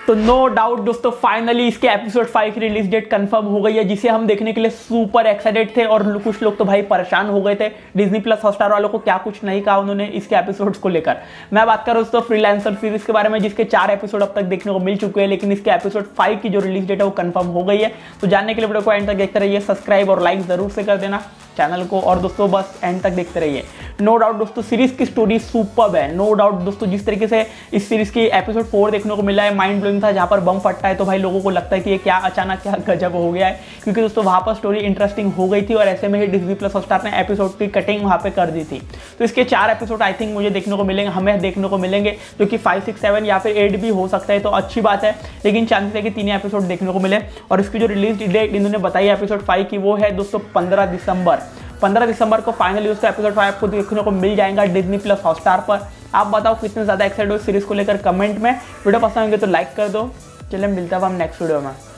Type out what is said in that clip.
तो no doubt दोस्तों finally इसके एपिसोड 5 की रिलीज डेट कंफर्म हो गई है, जिसे हम देखने के लिए सुपर एक्साइटेड थे। और कुछ लोग तो भाई परेशान हो गए थे। डिज्नी प्लस हॉटस्टार वालों को क्या कुछ नहीं कहा उन्होंने इसके एपिसोड्स को लेकर। मैं बात कर रहा हूँ दोस्तों फ्रीलांसर सीरीज के बारे में, जिसके 4 एपिसोड अब तक देखने को मिल चुके हैं, लेकिन इसके एपिसोड 5 की जो रिलीज डेट है वो कंफर्म हो गई है। तो जानने के लिए वीडियो को एंड तक देखते रहिए, सब्सक्राइब और लाइक जरूर से कर देना चैनल को, और दोस्तों बस एंड तक देखते रहिए। नो डाउट दोस्तों सीरीज की स्टोरी सुपर्ब है। नो डाउट दोस्तों जिस तरीके से इस सीरीज की एपिसोड 4 देखने को मिला है, माइंड ब्लोइंग था, जहां पर बम फटता है तो भाई लोगों को लगता है कि ये क्या अचानक क्या गजब हो गया है, क्योंकि दोस्तों वहां पर स्टोरी इंटरेस्टिंग हो गई थी और ऐसे में ही डिज्नी प्लस हॉटस्टार ने एपिसोड की कटिंग वहां पे कर दी थी। तो इसके 4 एपिसोड आई थिंक मुझे देखने को मिलेंगे, हमें देखने को मिलेंगे, जो कि 5, 6, 7 या फिर 8 भी हो सकता है, तो अच्छी बात है। लेकिन चांसेस है कि 3 एपिसोड देखने को मिले। और इसकी जो रिलीज डेट इन्होंने बताई है एपिसोड 5 की, वो है दोस्तों 15 दिसंबर को फाइनली उसका एपिसोड 5 आपको देखने को मिल जाएगा डिज्नी प्लस हॉटस्टार पर। आप बताओ कितने ज़्यादा एक्साइटेड हो इस सीरीज को लेकर कमेंट में। वीडियो पसंद होंगे तो लाइक कर दो। चलिए मिलता है हम नेक्स्ट वीडियो में।